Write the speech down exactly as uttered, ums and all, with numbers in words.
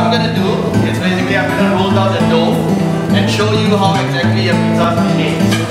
I'm going to do is basically I'm going to roll down the dough and show you how exactly a pizza is made.